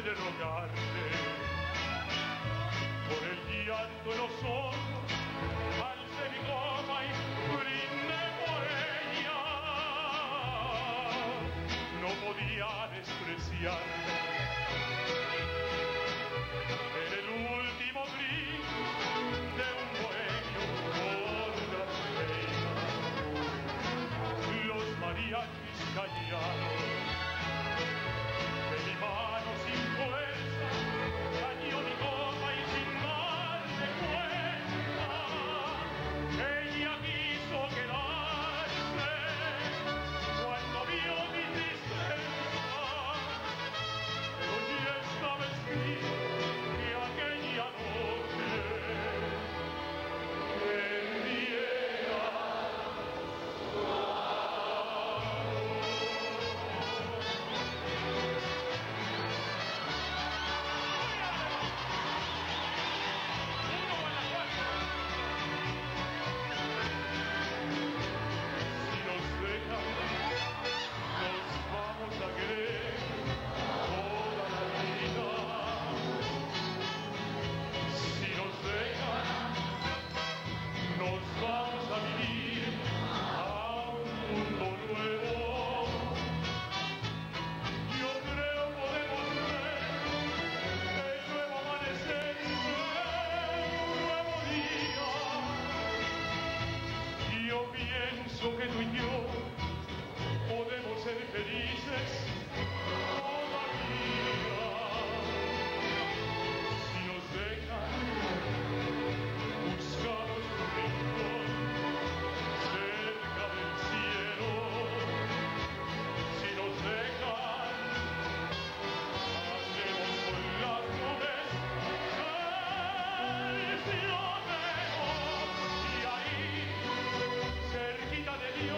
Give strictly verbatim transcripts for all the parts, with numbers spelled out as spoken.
de rogarte por el llanto en los ojos, alce mi copa y brinde por ella. No podía despreciarte en el último brillo de un bohemio por las reinas. Los mariachis callados de mi mano sin fuerza, dañó mi copa y sin darme cuenta, ella quiso quedarse cuando vio mi tristeza, pero ya estaba escrito que aquella noche tendiera su que tú y yo podemos ser felices todavía. Si nos dejan, buscamos un rincón cerca del cielo. Si nos dejan, hacemos con las nubes el cielo y ahí cerquita de Dios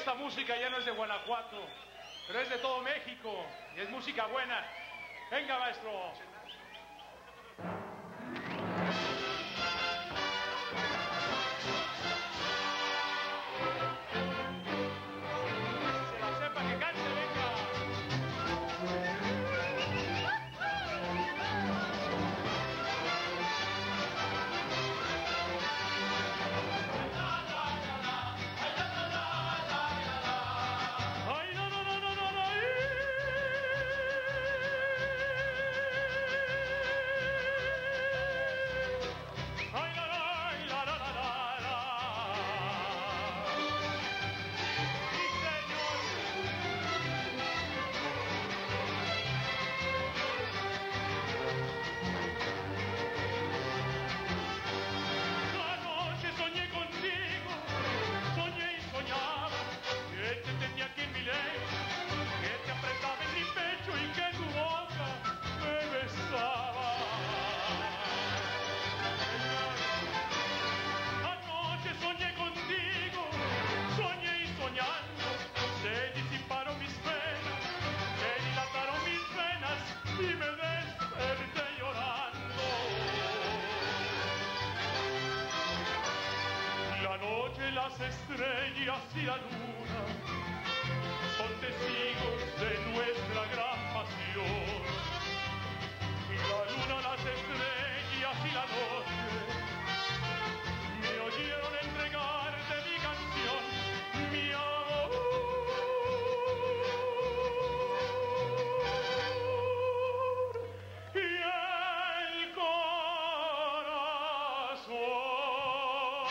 esta música ya no es de Guanajuato, pero es de todo México y es música buena. Venga, maestro. Se la sepa que cante, venga. Las estrellas y la luna son testigos de nuestra gran pasión. La luna, las estrellas y la noche me oyeron entregarte mi canción, mi amor. Y el corazón.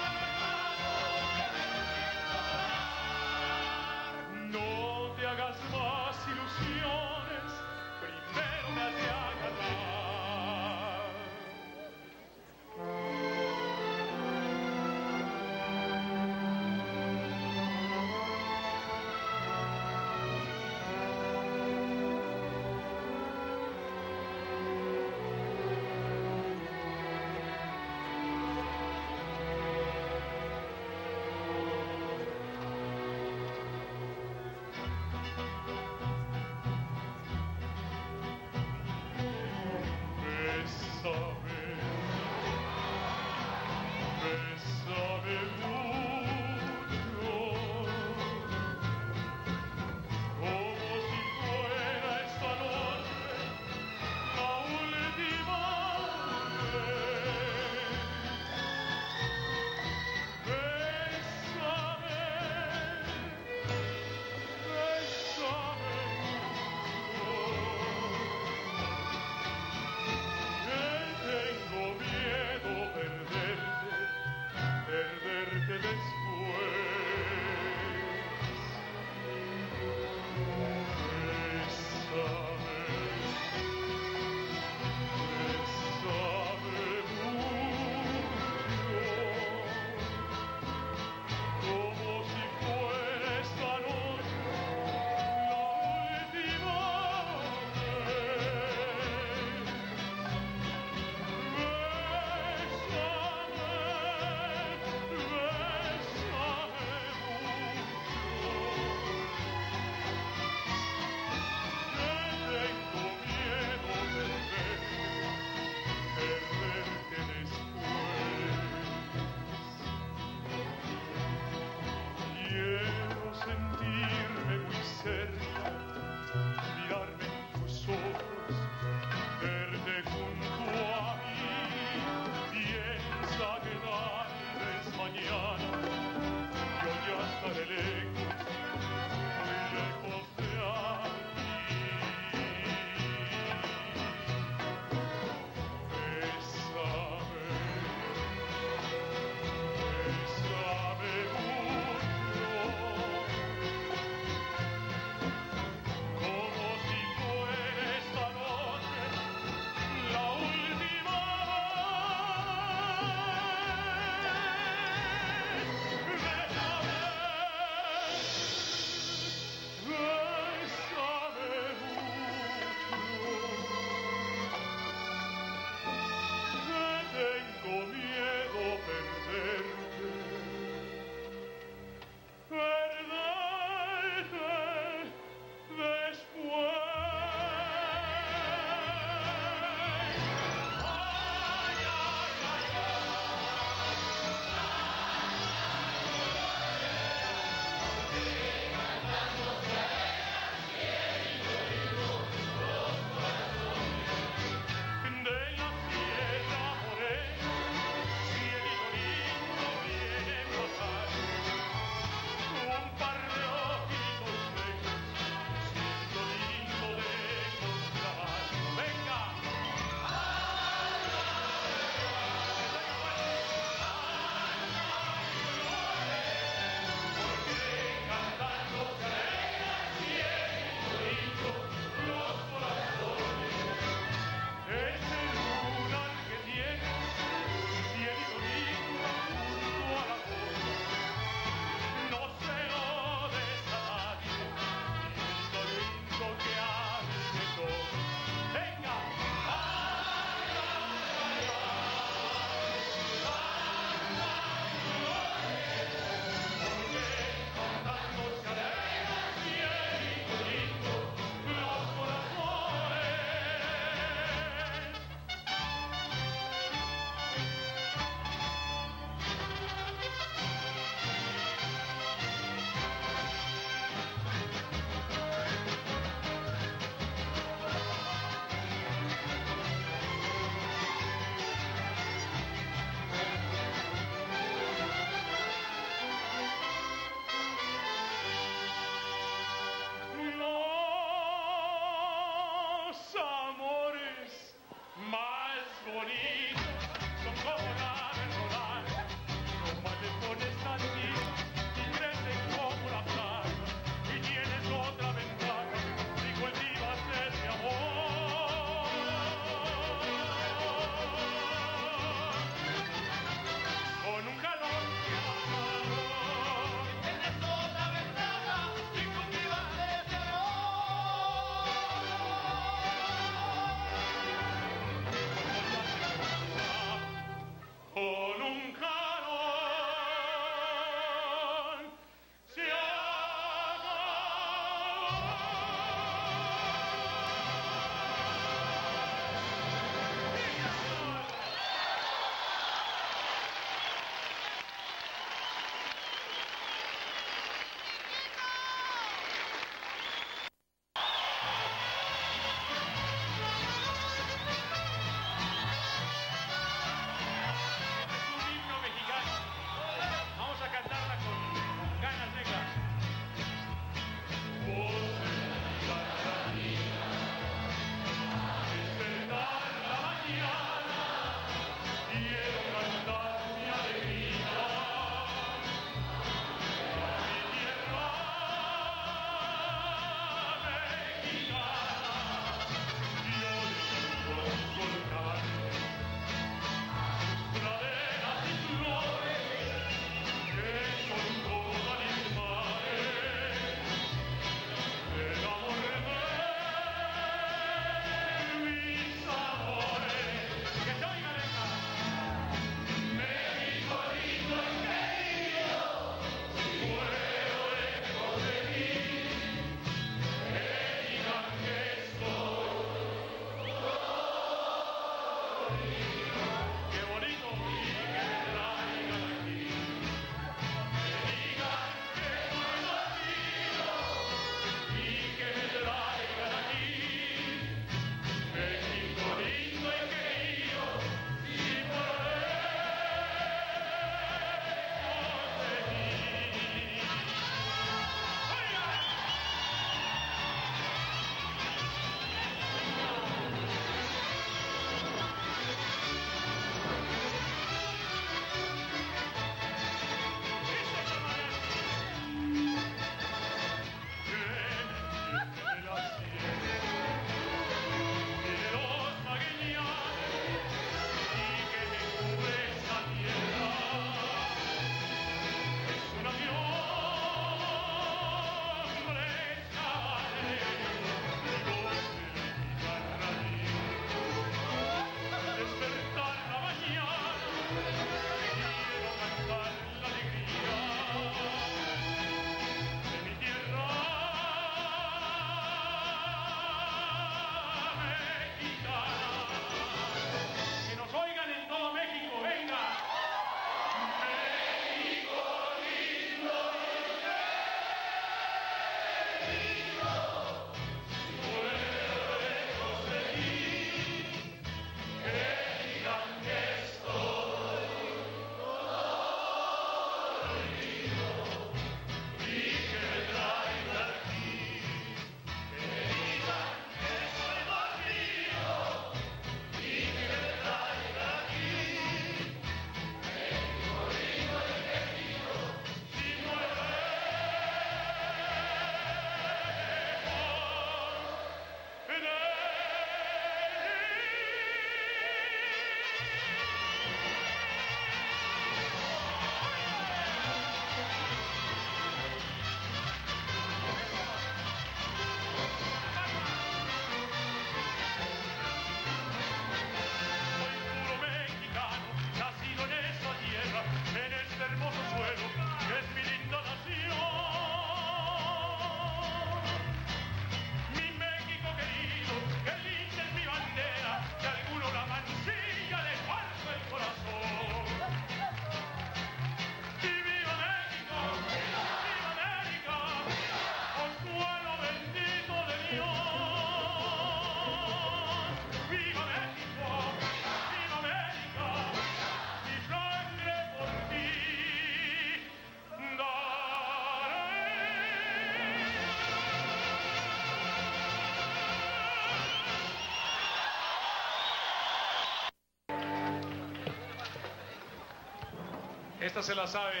Esta se la sabe.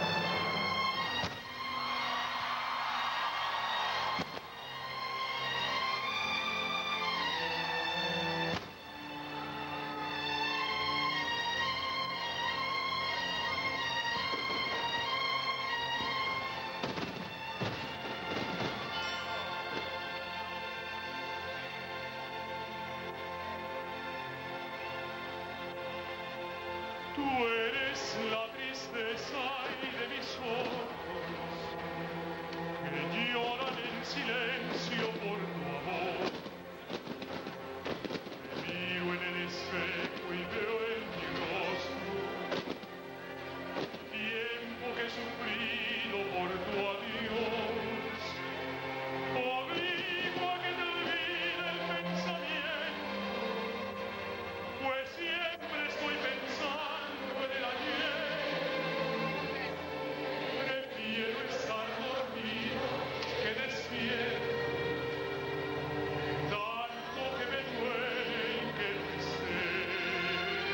Tú eres la tristeza y de mis ojos que lloran en silencio por tu amor. Me miro en el espejo y veo en mi rostro tiempo que he sufrido por tu adiós. Obligo a que te olvide el pensamiento, pues siempre estoy pensando en el ayer. Prefiero estar dormido que despierto, tanto que me duele y que tristeza.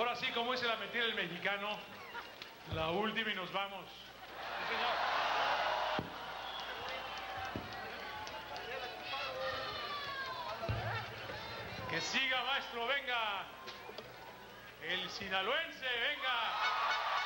Ahora sí, como dice la mentira del mexicano, la última y nos vamos. Sí, señor. Que siga, maestro, venga. El sinaloense, venga.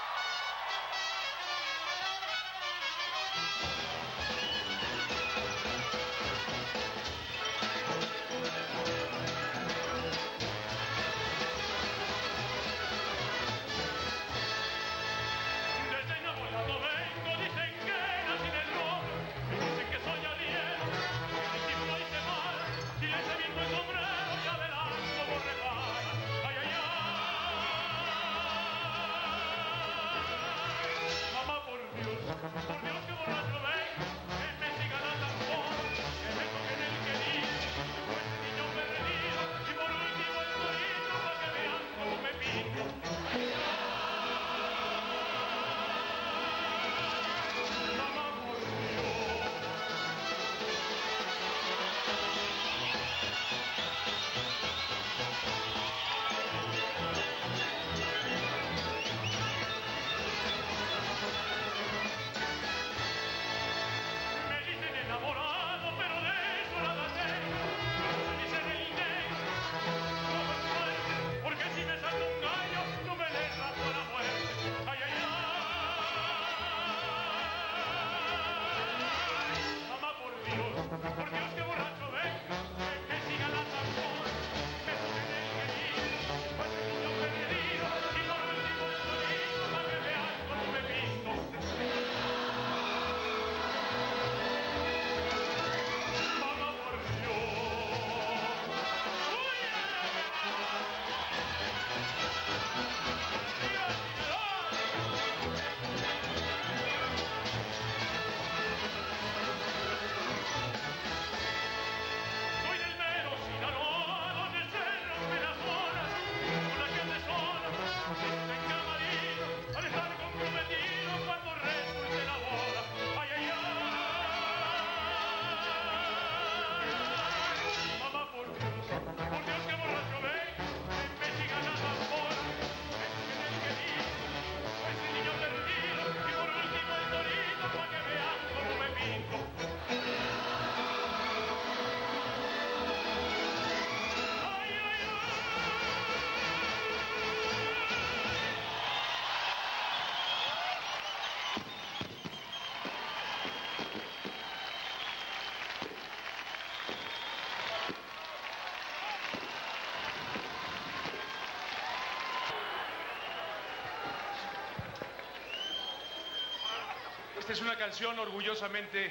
Esta es una canción orgullosamente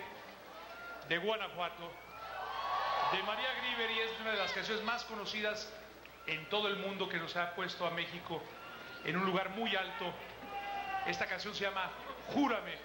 de Guanajuato, de María Grieber, y es una de las canciones más conocidas en todo el mundo, que nos ha puesto a México en un lugar muy alto. Esta canción se llama Júrame.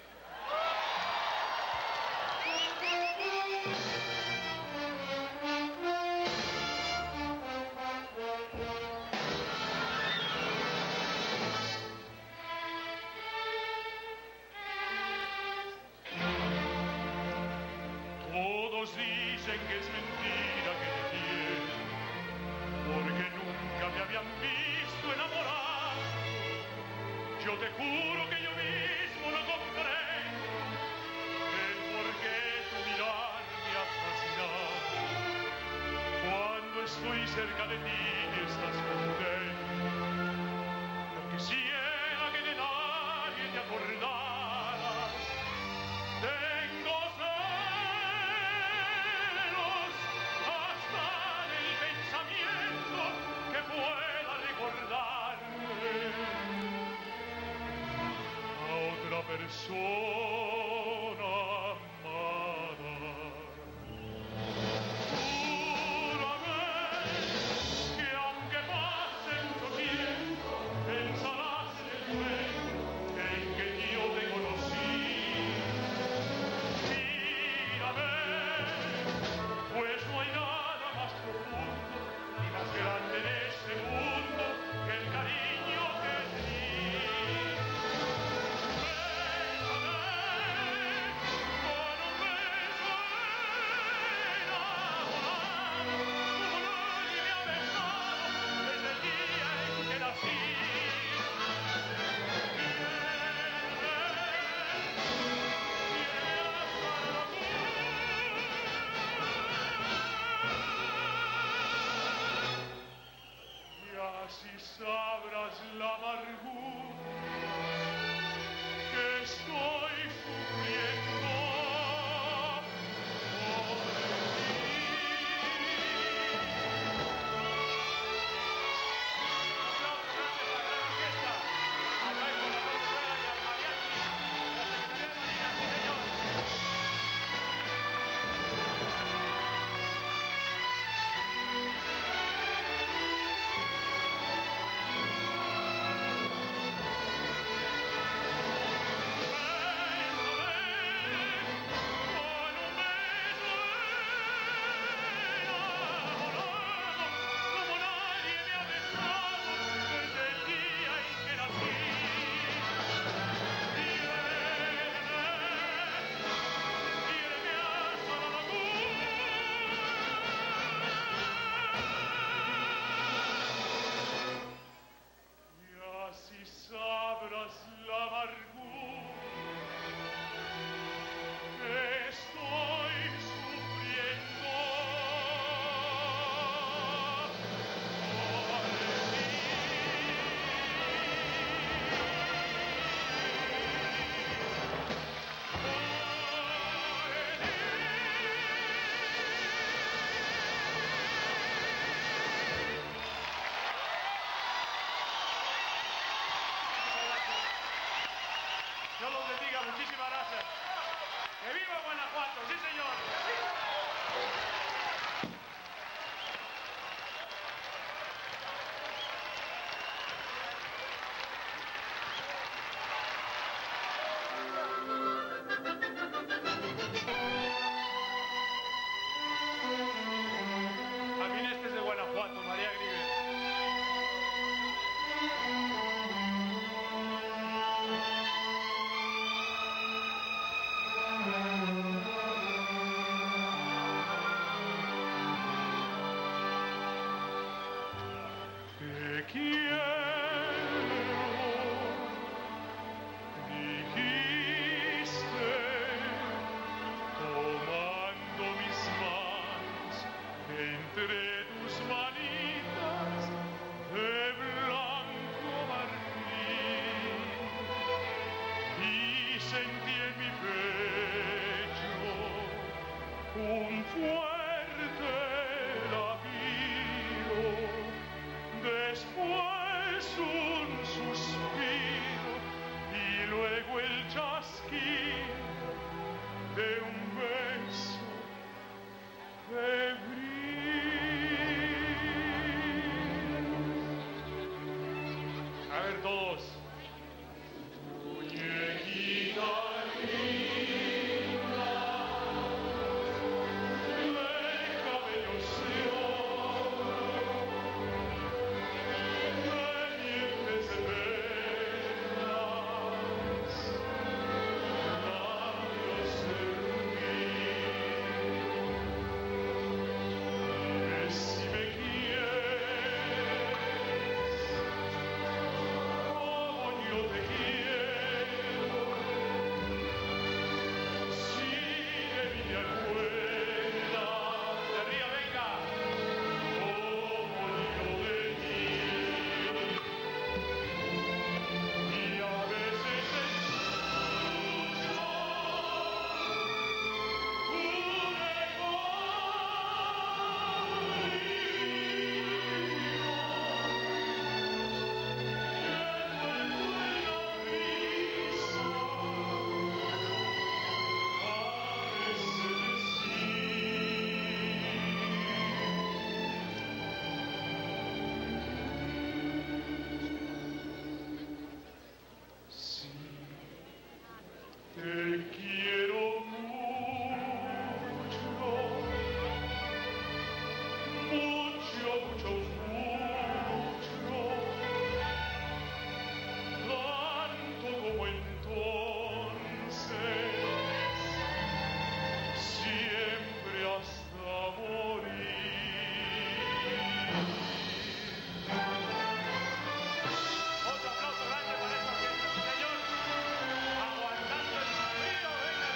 Todos dicen que es mentira que te quiero, porque nunca me habían visto enamorado. Yo te juro que yo mismo no comprendo el por qué tu mirar me ha fascinado. Cuando estoy cerca de ti y estás contento, no quisiera que de nadie te acordaras. Tengo celos hasta del pensamiento que pueda recordarme a otra persona amada. Júrame que aunque pase mucho tiempo, pensarás en el momento en que yo te conocí. Mírame, pues no hay nada más profundo ni más grande en este mundo que el cariño que te di. Bésame, Dios los bendiga, muchísimas gracias. ¡Que viva Guanajuato! ¡Sí, señor! También este es de Guanajuato, María Grieber. Te quiero, dijiste, tomando mis manos entre tus manitas de blanco marfil, y sentí en mi pecho un fuerte latido. Después un suspiro y luego el chasquido de un beso febril. A ver, todos. Muñequita linda, de cabellos de oro, de dientes de perlas, labios de rubí. Si me quieres, como yo te quiero, si de mí te acuerdas, De arriba, venga. como yo de ti, y a veces escucho un eco te quiero mucho, mucho, mucho, mucho, tanto como entonces, siempre hasta morir. Otro aplauso grande para esta orquesta, sí, señor. Aguantando el frío, venga.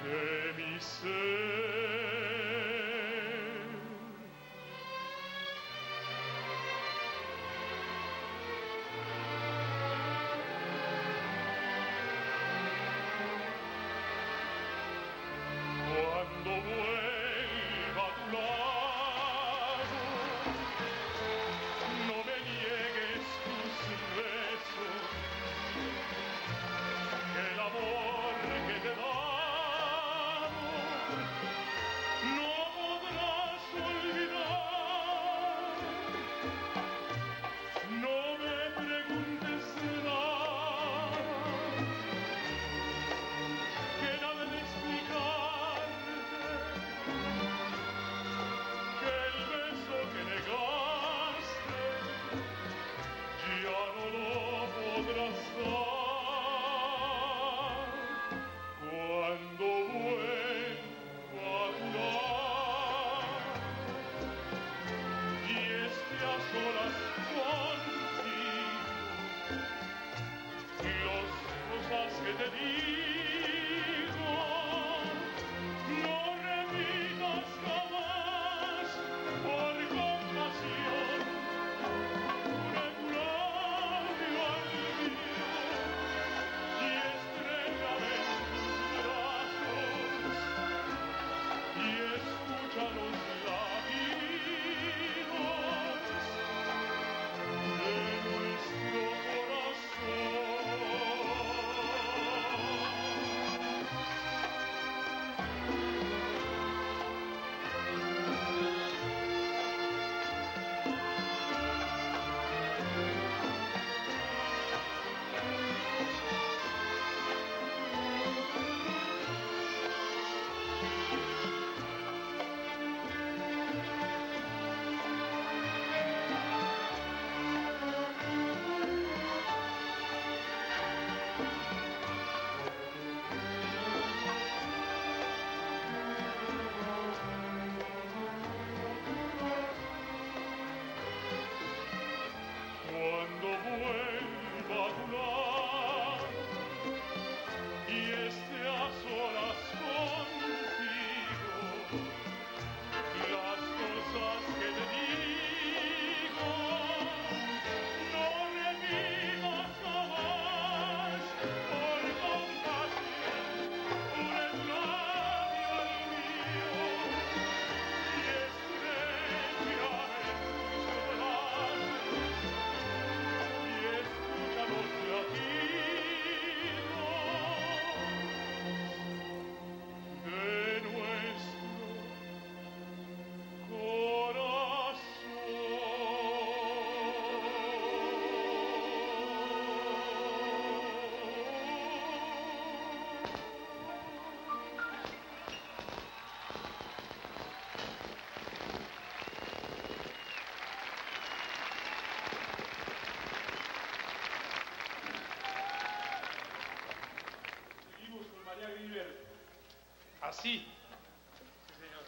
de mi ser. Cuando vuelva a tu lado, no me niegues tus besos, que el amor que te he dado no podrás olvidar. No me preguntes nada, que nada de explicarte, que el beso que negaste ya no lo podrás dar. Cuando vuelva a tu lado y esté a solas contigo, las cosas que te digo no repitas jamás, por compasión regular al mío y estrellame en tus brazos y escucha los latidos de nuestro corazón. Cuando vuelva a tu lado y esté a solas contigo, las cosas que te digo no repitas jamás, por compasión una es labio al mío y estrella en tus brazos y escucha los latidos de nuestro Seguimos con María Grieber. Así. Sí, señor.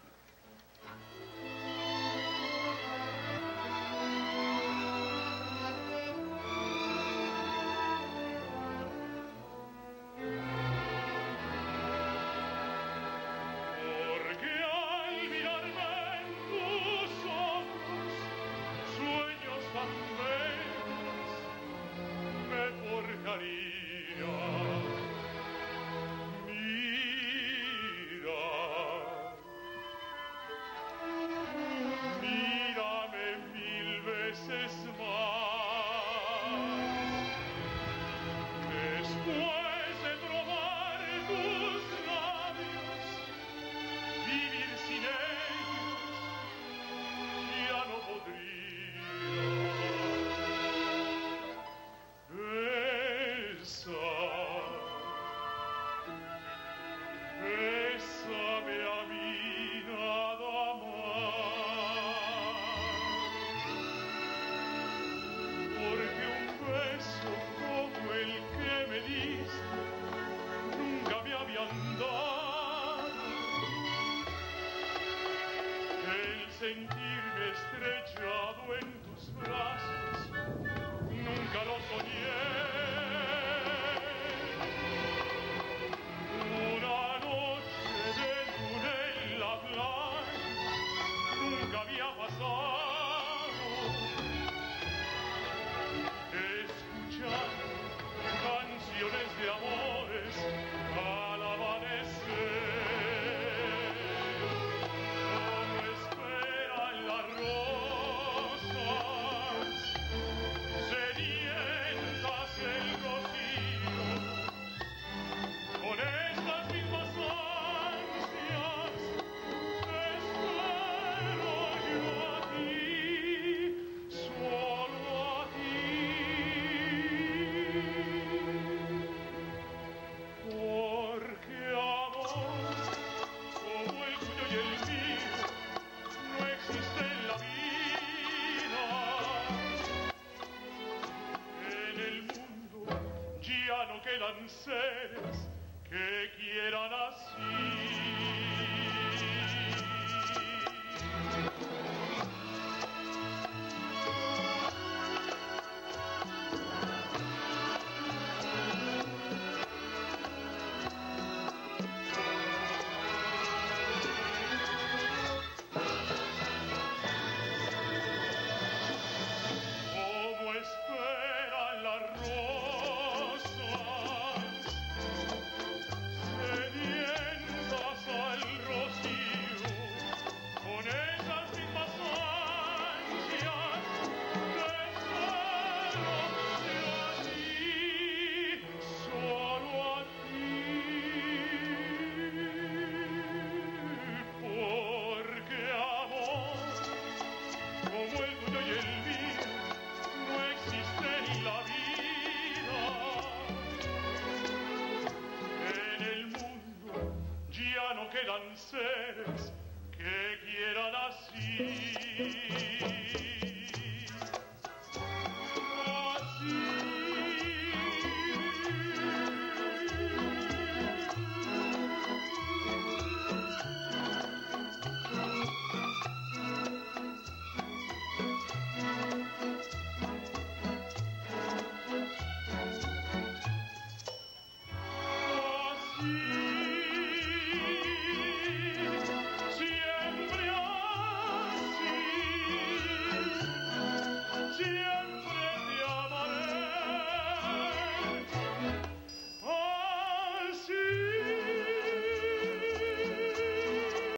Porque al mirarme en tus ojos, sueños tan bellos me forjaría. Mira, mírame mil veces más. Después de probar tus labios, vivir sin ellos ya no podría. Besa, bésame a mí nada más, porque un beso como el que me diste nunca me habían dado. El sentirme estrechado en tus brazos nunca lo soñé. Una noche no quedan seres que quieran así.